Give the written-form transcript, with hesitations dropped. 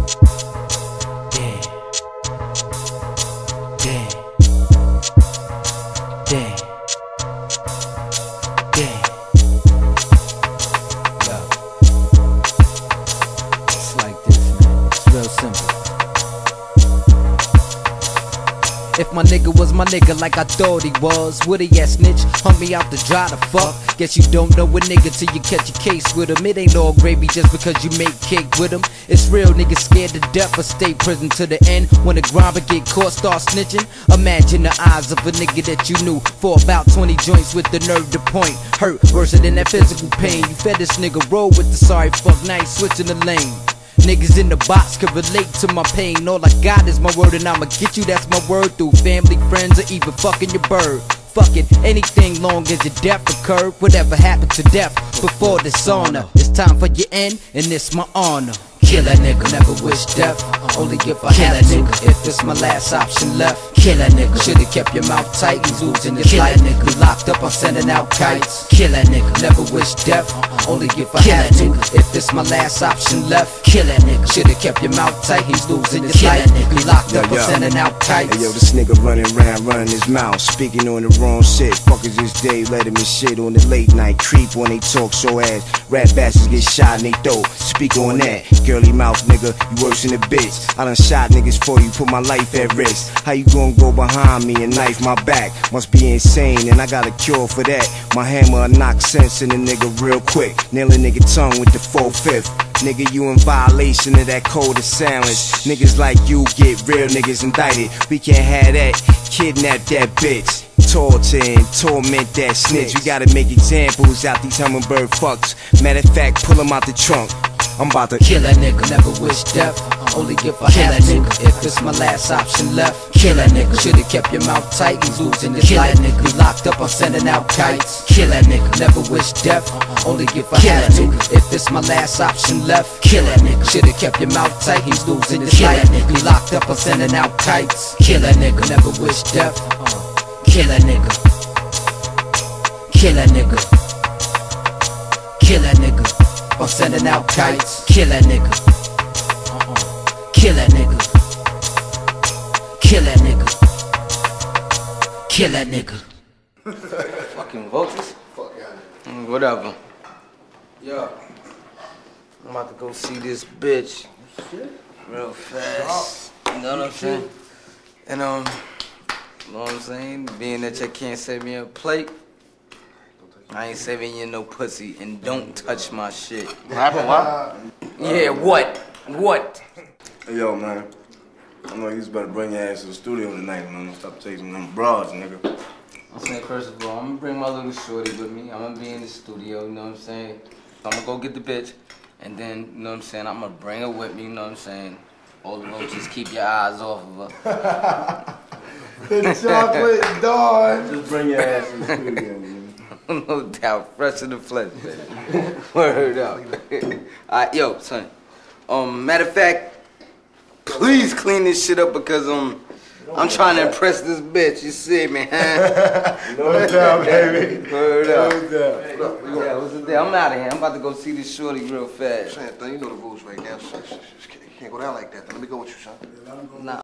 Damn. Damn. Damn. Damn. Yo. It's like this, man. It's real simple. If my nigga was my nigga like I thought he was, would he ass snitch? Hung me out to dry the fuck. Guess you don't know a nigga till you catch a case with him. It ain't all gravy just because you make cake with him. It's real niggas scared to death or stay prison to the end. When the grabber get caught, start snitching. Imagine the eyes of a nigga that you knew for about 20 joints with the nerve to point. Hurt worse than that physical pain. You fed this nigga roll with the sorry fuck night, switching the lane. Niggas in the box could relate to my pain. All I got is my word and I'ma get you, that's my word. Through family, friends, or even fucking your bird. Fuck it, anything long as your death occurred. Whatever happened to death before dishonor. It's time for your end and it's my honor. Kill a nigga, never wish death. Only if I have to, if it's my last option left. Kill a nigga, should've kept your mouth tight. He's losing his life. Nigga, be locked up, I'm sending out kites. Kill a nigga, never wish death. Only if I have to, if it's my last option left. Kill a nigga, should've kept your mouth tight. He's losing his life. Nigga, be locked up, I'm sending out kites. Hey yo, this nigga running around, running his mouth, speaking on the wrong shit. Fuckers this day, let him shit on the late night creep when they talk so ass. Rap bastards get shot in they throat. Speak on that, girly mouth nigga, you worse than a bitch. I done shot niggas for you, put my life at risk. How you gonna go behind me and knife my back? Must be insane, and I got a cure for that. My hammer'll knock sense in the nigga real quick. Nail a nigga tongue with the 4/5. Nigga, you in violation of that code of silence. Niggas like you get real niggas indicted. We can't have that, kidnap that bitch. Torture and torment that snitch. We gotta make examples out these hummingbird fucks. Matter of fact, pull them out the trunk. I'm about to kill a nigga, never wish death. Only if I have to, if it's my last option left. Kill a nigga, should've kept your mouth tight. He's losing his life. Nigga, be locked up, I'm sending out kites. Kill a nigga, never wish death. Only if I have to, if it's my last option left. Kill a nigga, should've kept your mouth tight. He's losing his life. Nigga, be locked up, I'm sending out kites. Kill a nigga, never wish death. Kill a nigga. Kill a nigga. Kill a nigga. I'm sending out kites. Kill a nigga. Kill a nigga. Kill a nigga. Kill a nigga. Fucking vultures. Fuck out. Whatever. Yo, I'm about to go see this bitch real fast. You know what I'm saying? And you know what I'm saying? Being that you can't save me a plate, I ain't saving you no pussy, and don't touch my shit. What happened? What? Yeah, what? What? Hey, yo, man. I know you just better bring your ass to the studio tonight, man. Stop chasing them broads, nigga. I'm saying, first of all, I'm gonna bring my little shorty with me. I'm gonna be in the studio, you know what I'm saying? I'm gonna go get the bitch, and then, you know what I'm saying, I'm gonna bring her with me, you know what I'm saying? All the roaches, keep your eyes off of her. The chocolate dawn. Just bring your ass to the studio, man. No doubt, fresh in the flesh, baby. Word up. Alright, yo, son. Matter of fact, please clean this shit up because I'm trying to impress this bitch. You see me, huh? No doubt, baby. Word up. No doubt. Yeah, what's the deal? I'm out of here. I'm about to go see this shorty real fast. Son, you know the rules right now. You can't go down like that. Let me go with you, son. Nah.